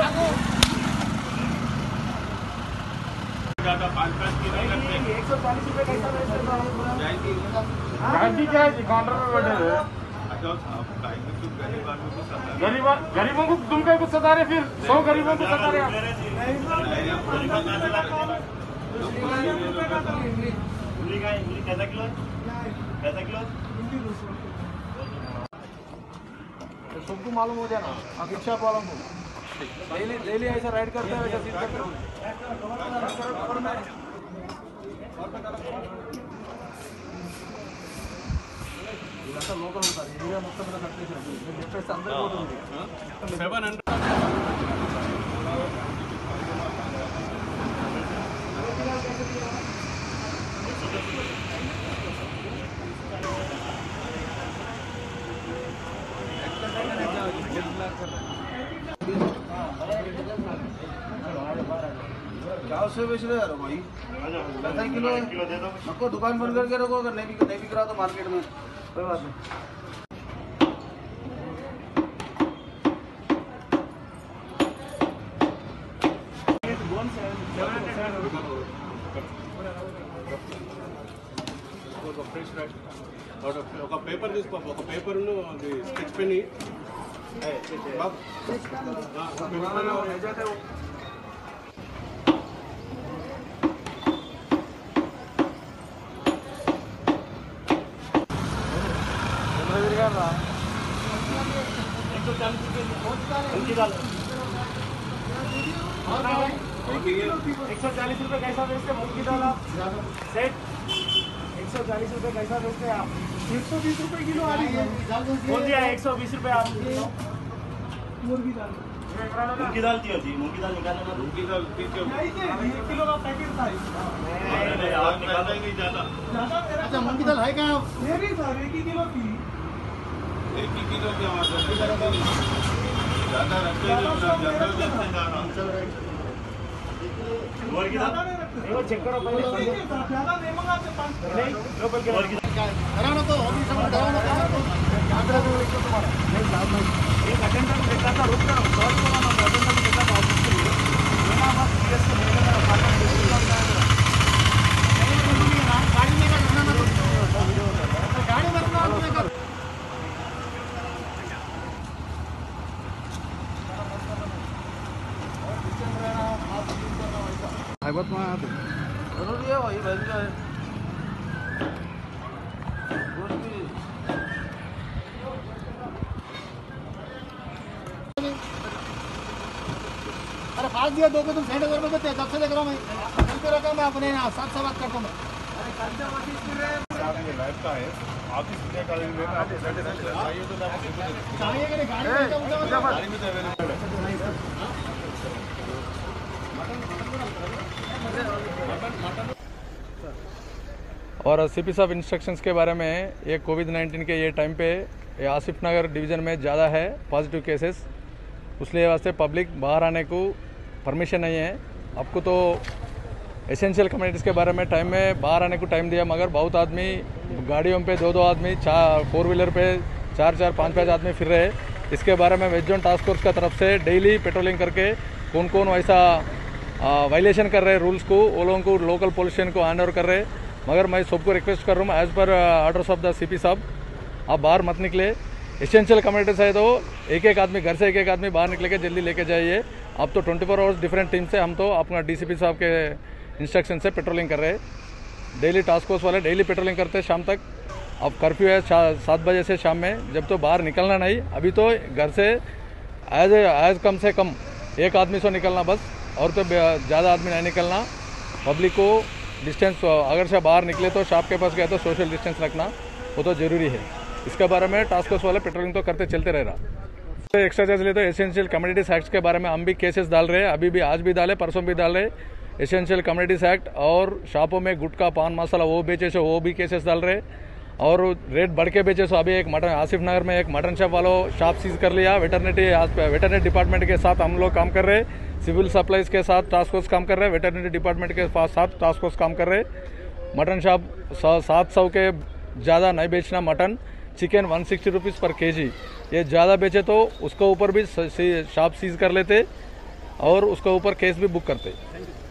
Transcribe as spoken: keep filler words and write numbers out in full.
एक सौ चालीस रुपए कैसा गाड़ी क्या है काउंटर पे बैठे हुए गरीब गरीबों को तुम क्या कुछ सता रहे, फिर सौ गरीबों को सता रहे आप। कैसा किलो कैसा किलो सबको मालूम हो जाना आप रिक्शा वालों को डेली डेली ऐसा राइड करते हैं वैसा सील करते हैं। లోకల్ ఉంటుంది ఏరియా మొత్తం మీద కట్టేసారు చెప్పేసి అందరికీ ఉంటుంది సెవెన్ హండ్రెడ్ क्या उससे बेच रहे यार भाई पैसा किलो किलो दे दो आपको दुकान बंद करके रखो, अगर नहीं नहीं बिक रहा तो मार्केट में कोई बात नहीं। ఒక పేపర్ తీసుకో, ఒక పేపర్ అది స్కెచ్ పెన్ एक सौ चालीस रुपए कैसा बेचते मूंग की दाल आप सेट एक सौ चालीस रुपए कैसा बेचते आप एक सौ बीस रुपए किलो आ रही है बोल दिया एक सौ बीस रुपए आप मुर्गी दाल मूंग की दाल थी होती मूंग की दाल निकालना मूंग की दाल एक किलो का पैकेट था ज्यादा अच्छा मूंग की दाल है क्या मेरी सर एक ही किलो थी एक ही किलो की ज्यादा रखते वो चेक करो पहले ज्यादा नहीं मंगाते पाँच नहीं लोकल के कराना तो अभी समय कराना तो कैमरा तो एक तुम्हारा नहीं साहब मैं एक अटेंडर देखा था रुक रहा हूं सॉरी बोला मैं अटेंडर देखा था ऑफिस के लिए बिना बस सीएस को मेरे मेरा खाना डिस्ट्रिक्ट का है नहीं बोलूंगी ना गाड़ी में का करना ना तो गाड़ी में करना आपने कर बहुत में आते जरूरी है वही भाई है अरे फास्ट दिया दो पे तुम सेंड कर देते कब से देख रहा हूँ मैं चलते रखा मैं अपने यहाँ साथ से बात करता हूँ अरे कर्जा ऑफिस में लाइफ का है ऑफिस में कॉलेज में आप चाहिए तो चाहिए कि गाड़ी में गाड़ी में अवेलेबल है और सीपी साहब इंस्ट्रक्शंस के बारे में ये कोविड नाइन्टीन के ये टाइम पे ये आसिफ नगर डिवीज़न में ज़्यादा है पॉजिटिव केसेस, उसलिए वास्ते पब्लिक बाहर आने को परमिशन नहीं है। आपको तो एसेंशियल कम्युनिटीज़ के बारे में टाइम में बाहर आने को टाइम दिया, मगर बहुत आदमी गाड़ियों पे दो दो आदमी चार फोर व्हीलर पे चार चार पाँच पाँच आदमी फिर रहे। इसके बारे में वेस्ट जोन टास्क फोर्स का तरफ से डेली पेट्रोलिंग करके कौन कौन वैसा वायलेशन कर रहे रूल्स को वो लोगों को लोकल पुलिस स्टेशन को हैंड ओवर कर रहे। मगर मैं सबको रिक्वेस्ट कर रहा हूँ as per orders of the CP साहब आप बाहर मत निकले। एसेंशियल कम्युनिटीज है तो एक एक आदमी घर से एक एक आदमी बाहर निकले के जल्दी लेके जाइए। अब तो twenty four hours different team से हम तो अपना डीसीपी साहब के इंस्ट्रक्शन से पेट्रोलिंग कर रहे हैं। डेली टास्क फोर्स वाले डेली पेट्रोलिंग करते हैं शाम तक। अब कर्फ्यू है सात बजे से शाम में, जब तो बाहर निकलना नहीं। अभी तो घर से एज एज कम से कम एक आदमी से निकलना बस, और तो ज़्यादा आदमी नहीं निकलना। पब्लिक को डिस्टेंस अगर से बाहर निकले तो शॉप के पास गए तो सोशल डिस्टेंस रखना वो तो ज़रूरी है। इसके बारे में टास्क फोर्स वाले पेट्रोलिंग तो करते चलते रह रहा। तो एक्स्ट्रा चार्ज लेते तो एसेंशियल कम्युनिटीज एक्ट के बारे में हम भी केसेस डाल रहे हैं, अभी भी आज भी डाले परसों भी डाल रहे। एसेंशियल कम्युनिटीज एक्ट और शॉपों में गुटखा पान मसाला वो बेचे सो वो भी केसेस डाल रहे, और रेट बढ़ के बेचे सो अभी एक मटन आसिफ नगर में एक मटन शॉप वालों शॉप सीज कर लिया। वेटरनिटी वेटरनरी डिपार्टमेंट के साथ हम लोग काम कर रहे, सिविल सप्लाईज के साथ टास्क फोर्स काम कर रहे, वेटरनरी डिपार्टमेंट के साथ टास्क फोर्स काम कर रहे। मटन शॉप सात सौ के ज़्यादा नहीं बेचना mutton. Chicken one sixty rupees per KG ये ज़्यादा बेचे तो उसके ऊपर भी शॉप सीज कर लेते। और उसके ऊपर केस भी बुक करते हैं।